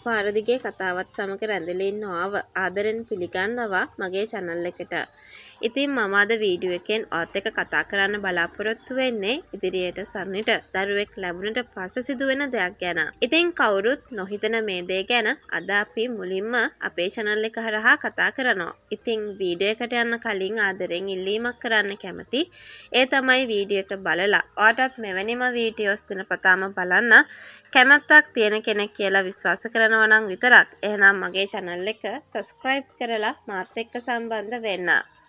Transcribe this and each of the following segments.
පාර දිගේ කතාවත් සමග රැඳිලා ඉන්නව ආදරෙන් පිළිගන්නවා මගේ channel එකට. ඉතින් මම අද වීඩියෝ එකෙන් ඔයත් එක්ක කතා කරන්න බලාපොරොත්තු වෙන්නේ ඉදිරියට සරණිට දරුවෙක් ලැබුණට පස්සේ සිදුවෙන දෙයක් ගැන. ඉතින් කවුරුත් නොහිතන මේ දේ ගැන අද අපි මුලින්ම අපේ channel එක හරහා කතා කරනවා. ඉතින් වීඩියෝ එකට යන්න කලින් ආදරෙන් ඉල්ලීමක් කරන්න කැමති. ඒ තමයි වීඩියෝ එක බලලා ඔයාටත් මෙවැනිම වීඩියෝස් දිනපතාම බලන්න කැමැත්තක් තියෙන කෙනෙක් කියලා විශ්වාස කරනවා නම් විතරක් එහෙනම් මගේ channel එක subscribe කරලා මාත් එක්ක සම්බන්ධ වෙන්න.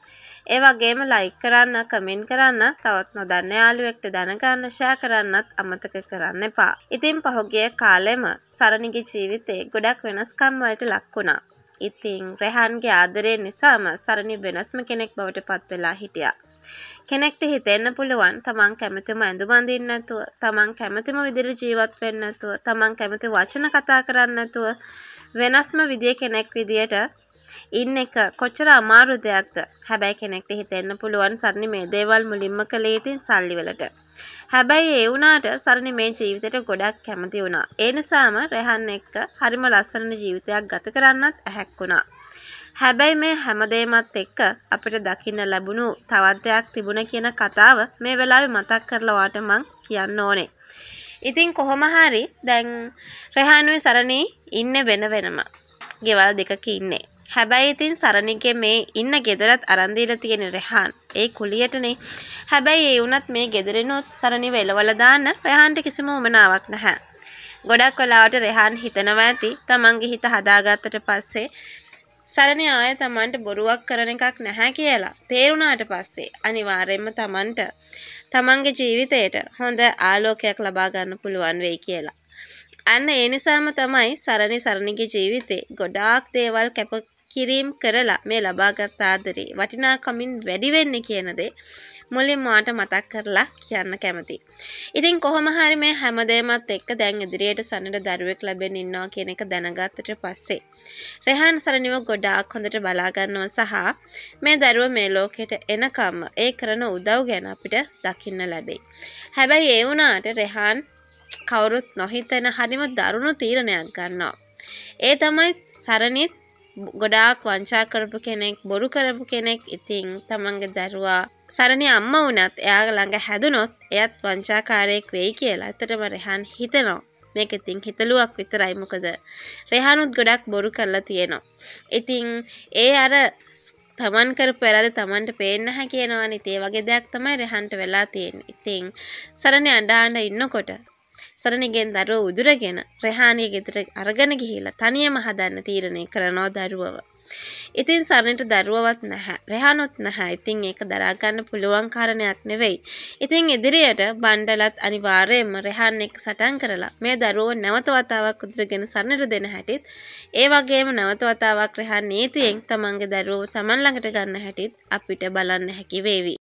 ඒ වගේම like කරන්න, comment කරන්න, තවත් නොදන්න යාළුවෙක්ට දැනගන්න share කරන්නත් අමතක කරන්න එපා. ඉතින් පහුගිය කාලෙම සරණිගේ ජීවිතේ ගොඩක් වෙනස්කම් වලට ලක් වුණා. ඉතින් රෙහන්ගේ ආදරය නිසාම සරණි වෙනස්ම කෙනෙක් බවට පත් වෙලා හිටියා. කෙනෙක්ට හිතෙන්න පුළුවන් තමන් කැමතිම ඇඳුම් අඳින්න නැතුව, තමන් කැමතිම විදිහට ජීවත් වෙන්න නැතුව, තමන් කැමති වචන කතා කරන්න නැතුව වෙනස්ම විදිය කෙනෙක් විදියට ඉන්න එක කොච්චර අමාරු දෙයක්ද. හැබැයි කෙනෙක්ට හිතෙන්න පුළුවන් සරණි මේ දේවල් මුලින්ම කළේ ඉතින් සල්ලි වලට. හැබැයි ඒ වුණාට සරණි මේ ජීවිතේට ගොඩක් කැමති වුණා. ඒ නිසාම රෙහන් එක්ක හරිම ලස්සන ජීවිතයක් ගත කරන්නත් ඇහැක් වුණා. හැබැයි මේ හැමදේමත් එක්ක අපිට දකින්න ලැබුණු තවත් දෙයක් තිබුණ කියන කතාව මේ වෙලාවේ මතක් කරලා ඔයාට මං කියන්න ඕනේ. ඉතින් කොහොම හරි දැන් රෙහානුයි සරණි ඉන්නේ වෙන වෙනම. ගෙවල් දෙකක ඉන්නේ. හැබැයි ඉතින් සරණිගේ මේ ඉන්න ගෙදරත් අරන් දීලා තියෙන රෙහාන් ඒ කුලියටනේ. හැබැයි ඒ වුණත් මේ ගෙදරිනොත් සරණිව එලවලා දාන්න රෙහාන්ට කිසිම උමනාවක් නැහැ. ගොඩක් වෙලාවට රෙහාන් හිතනවා ඇති තමන්ගේ හිත හදාගත්තට පස්සේ සරණි ආයේ තමන්ට බොරුවක් කරන එකක් නැහැ කියලා තේරුණාට පස්සේ අනිවාර්යයෙන්ම තමන්ට තමන්ගේ ජීවිතයට හොඳ ආලෝකයක් ලබා ගන්න පුළුවන් වෙයි කියලා. අන්න ඒ නිසාම තමයි සරණිගේ ජීවිතේ ගොඩාක් දේවල් කැපකිරීම කරලා මේ ලබාගත් ආදරේ වටිනාකමින් වැඩි වෙන්නේ කියන දේ මුලින්ම මාට මතක් කරලා කියන්න කැමතියි. ඉතින් කොහොම හරි මේ හැමදේමත් එක්ක දැන් ඉදිරියට සරණට දරුවෙක් ලැබෙන්න ඉන්නවා කියන එක දැනගත්තට පස්සේ රෙහාන් සරණිව ගොඩාක් හොඳට බලා ගන්නවා සහ මේ දරුව මේ ලෝකෙට එනකම් ඒ කරන උදව් ගැන අපිට දකින්න ලැබෙයි. හැබැයි ඒ වුණාට රෙහාන් කවුරුත් නොහිතන හරිම දරුණු තීරණයක් ගන්නවා. ඒ තමයි සරණිත් ගොඩාක් වංචා කරපු කෙනෙක්, බොරු කරපු කෙනෙක්. ඉතින් තමන්ගේ දරුවා සරණි අම්මා වුණත් එයා ළඟ හැදුනොත් එයත් වංචාකාරයෙක් වෙයි කියලා. ඇත්තටම රෙහාන් හිතනවා. මේක ඉතින් හිතලුවක් විතරයි. මොකද රෙහානුත් ගොඩක් බොරු කරලා තියෙනවා. ඉතින් ඒ අර තමන් කරපු වැරද්ද තමන්ට පේන්නේ නැහැ කියනවනේ. ඒ වගේ දෙයක් තමයි රෙහාන්ට වෙලා තියෙන්නේ. ඉතින් සරණි අඬ ඉන්නකොට සරණිගෙන් දරුව උදුරගෙන රෙහානිය ගෙදර අරගෙන ගිහිල්ලා තනියම හදන්න තීරණය කරනවා දරුවව. ඉතින් සරණිට දරුවවත් නැහැ, රෙහානොත් නැහැ. ඉතින් ඒක දරා ගන්න පුළුවන් කාරණයක් නෙවෙයි. ඉතින් ඉදිරියට බණ්ඩලත් අනිවාර්යයෙන්ම රෙහාන් එක්ක සටන් කරලා මේ දරුවව නැවත වතාවක් උදුරගෙන සරණිට දෙන හැටිත්, ඒ වගේම නැවත වතාවක් රෙහාන් නීතියෙන් තමන්ගේ දරුවව තමන් ළඟට ගන්න හැටිත් අපිට බලන්න හැකි වේවි.